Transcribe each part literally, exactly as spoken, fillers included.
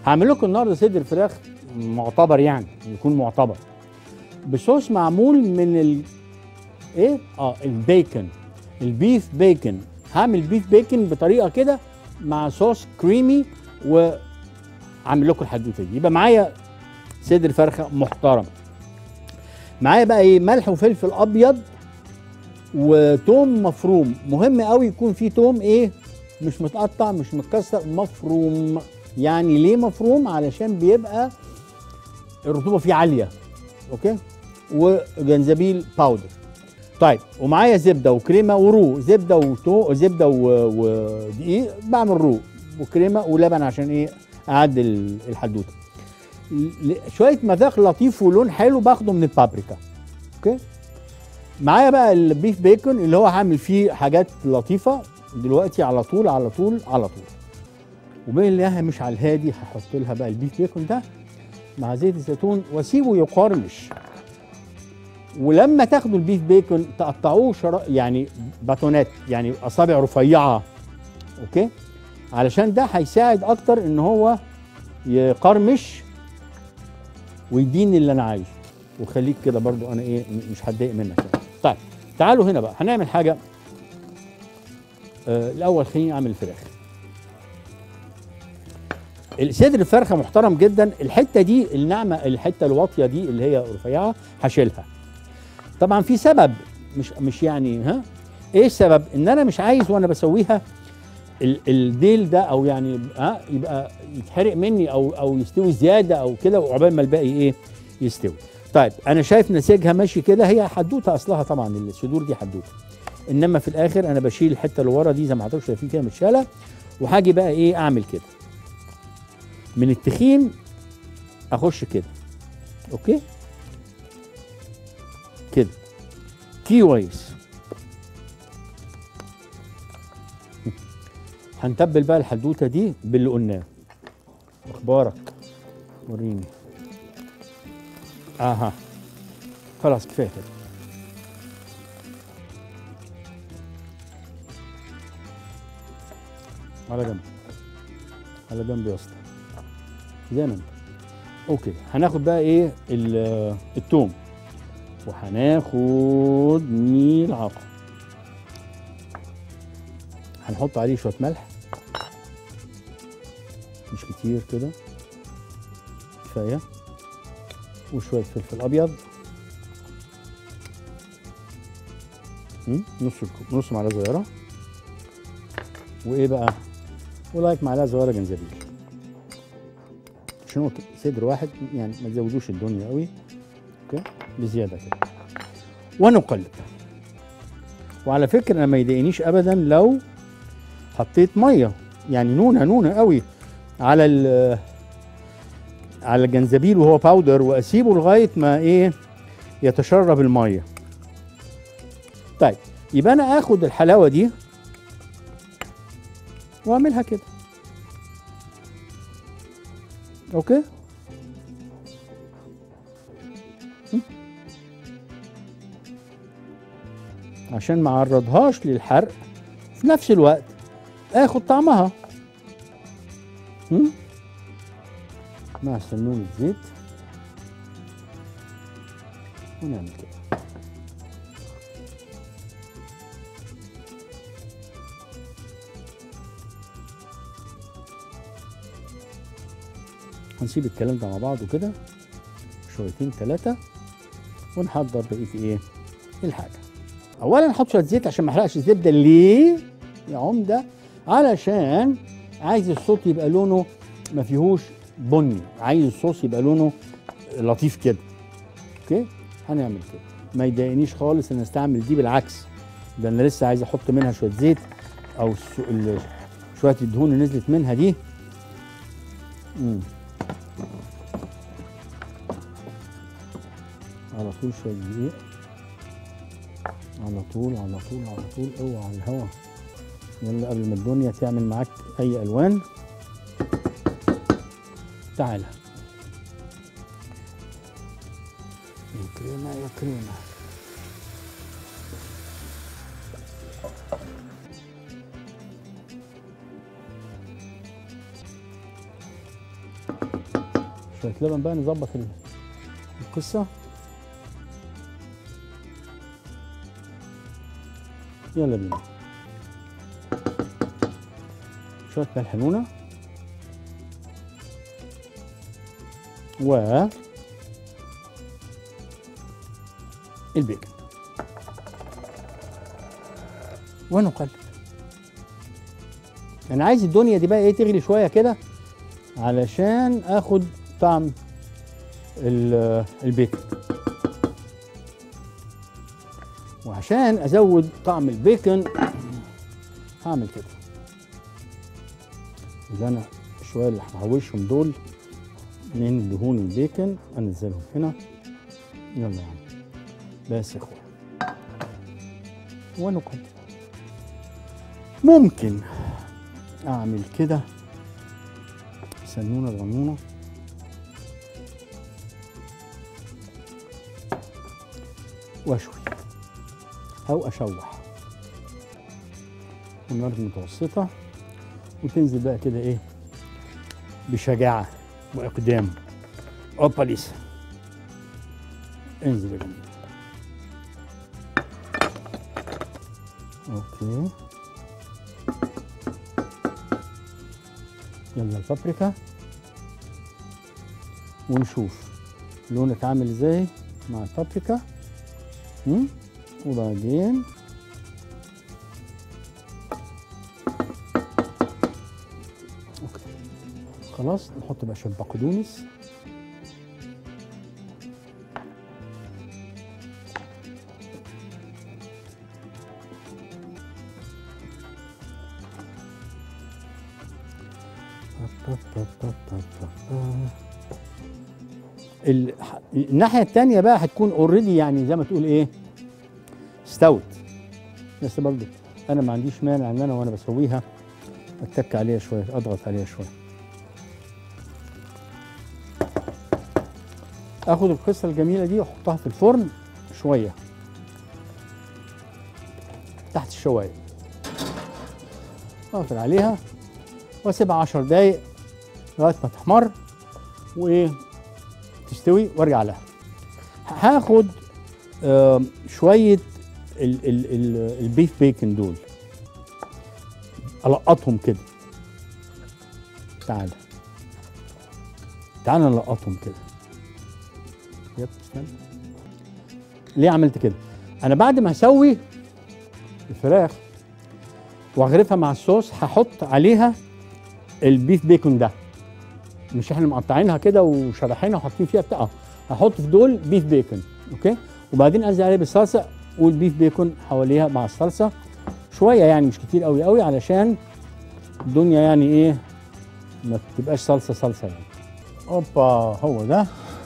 هعمل لكم النهارده صدر فراخ معتبر، يعني يكون معتبر بصوص معمول من ال ايه اه البيكن، البيف بيكن. هعمل بيف بيكن بطريقه كده مع صوص كريمي، وعامل لكم الحدوته دي. يبقى معايا صدر فرخه محترم، معايا بقى ايه، ملح وفلفل ابيض وتوم مفروم. مهم قوي يكون فيه توم ايه، مش متقطع مش متكسر، مفروم. يعني ليه مفروم؟ علشان بيبقى الرطوبه فيه عاليه. اوكي. وجنزبيل باودر. طيب، ومعايا زبده وكريمه ورو، زبده وتو زبده ودقيق، بعمل رو وكريمه ولبن عشان ايه، اعدل الحدوته. شويه مذاق لطيف ولون حلو باخده من البابريكا. اوكي. معايا بقى البيف بيكون اللي هو هعمل فيه حاجات لطيفه دلوقتي، على طول على طول على طول. وبين اللي مش على الهادي هحط لها بقى البيف بيكون ده مع زيت الزيتون واسيبه يقرمش. ولما تاخدوا البيف بيكون تقطعوه شر... يعني باتونات، يعني اصابع رفيعه. اوكي. علشان ده هيساعد اكتر ان هو يقرمش ويديني اللي انا عايزه. وخليك كده برضو، انا ايه مش هتضايق منك يعني. طيب تعالوا هنا بقى هنعمل حاجه. آه الاول خليني اعمل الفراخ. صدر الفرخه محترم جدا. الحته دي الناعمه، الحته الواطيه دي اللي هي رفيعه هشيلها. طبعا في سبب، مش مش يعني ها ايه السبب؟ ان انا مش عايز وانا بسويها الديل ده، او يعني ها يبقى يتحرق مني او او يستوي زياده او كده، وعقبال ما الباقي ايه يستوي. طيب انا شايف نسيجها ماشي كده، هي حدوته اصلها طبعا، الصدور دي حدوته. انما في الاخر انا بشيل الحته اللي ورا دي زي ما حضرتك شايفين كده متشاله، وهاجي بقى ايه اعمل كده من التخين، اخش كده. اوكي كده كويس. هنتبل بقى الحدوته دي باللي قلناه. اخبارك؟ وريني. اها خلاص كفايه كده. على جنب، على جنب يا اسطى، زي ما انت. اوكي. هناخد بقى ايه التوم، وهناخد ميل عقل، هنحط عليه شويه ملح مش كتير كده، كفايه، وشويه فلفل ابيض، نص نص معلقه صغيره، وايه بقى، ولايك معلقه صغيره جنزبيل، عشان صدر واحد يعني ما تزودوش الدنيا قوي. اوكي بزياده كده، ونقلب. وعلى فكره انا ما يضايقنيش ابدا لو حطيت ميه، يعني نونه نونه قوي على ال على الجنزبيل وهو باودر، واسيبه لغايه ما ايه يتشرب الميه. طيب يبقى انا اخد الحلاوه دي واعملها كده. اوكي. عشان ما اعرضهاش للحرق، في نفس الوقت اخد طعمها مع سنون الزيت، ونعمل كده. هنسيب الكلام ده مع بعض وكده شويتين ثلاثة، ونحضر بقية ايه الحاجة. اولا نحط شوية زيت عشان ما احرقش الزبدة. ليه يا عمدة؟ علشان عايز الصوت يبقى لونه ما فيهوش بني، عايز الصوص يبقى لونه لطيف كده. اوكي. هنعمل كده، ما يضايقنيش خالص ان استعمل دي، بالعكس ده انا لسه عايز احط منها شويه زيت، او شويه الدهون اللي نزلت منها دي. امم على طول شويه دقيق، على طول على طول على طول. اوعى الهوا، يلا قبل ما الدنيا تعمل معاك اي الوان. تعالى يا كريمه يا كريمه. شويه لبن بقى نظبط القصه. يلا بينا. شويه ملح نونه و البيكن ونقلب. انا عايز الدنيا دي بقى ايه تغلي شويه كده علشان اخد طعم البيكن، وعشان ازود طعم البيكن هعمل كده. اللي انا شويه اللي هحوشهم دول من دهون البيكن انزلهم هنا. يلا يا عم بس يا اخويا ونقلب. ممكن اعمل كده سنونه صغنونه واشوي او اشوح النار المتوسطه، وتنزل بقى كده ايه بشجاعه واقدام. اوبا لسه انزل يا جميل. اوكي يلا البابريكا ونشوف لونك عامل ازاي مع البابريكا. امم وبعدين اوكي خلاص نحط بقى شويه بقدونس. الناحيه الثانيه بقى هتكون اوريدي يعني زي ما تقول ايه استوت، بس برضه انا ما عنديش مانع ان انا وانا بسويها اتك عليها شويه، اضغط عليها شويه. اخد القصه الجميله دي واحطها في الفرن شويه تحت الشوايه، اقفل عليها واسيبها عشر دقايق لغايه ما تحمر وايه تستوي وارجع لها. هاخد آه شويه ال ال ال البيف بيكن دول القطهم كده. تعالى تعالى نلقطهم كده. يب استنى. ليه عملت كده؟ انا بعد ما اسوي الفراخ واغرفها مع الصوص هحط عليها البيف بيكون ده، مش احنا مقطعينها كده وشرحينها وحاطين فيها بتاع، هحط في دول بيف بيكون اوكي، وبعدين انزل عليه بالصلصه والبيف بيكون حواليها مع الصلصه شويه، يعني مش كتير قوي قوي علشان الدنيا يعني ايه ما تبقاش صلصه صلصه يعني. اوبا هو ده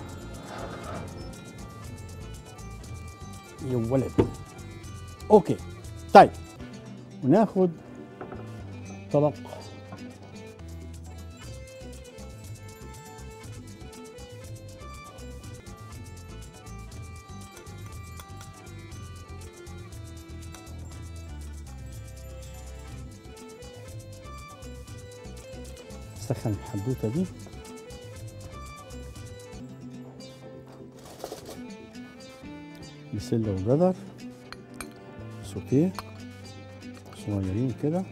يا ولد. اوكي طيب وناخد طبق سخن الحدوته دي. بسله وجزر سوتيه صغيرين كده،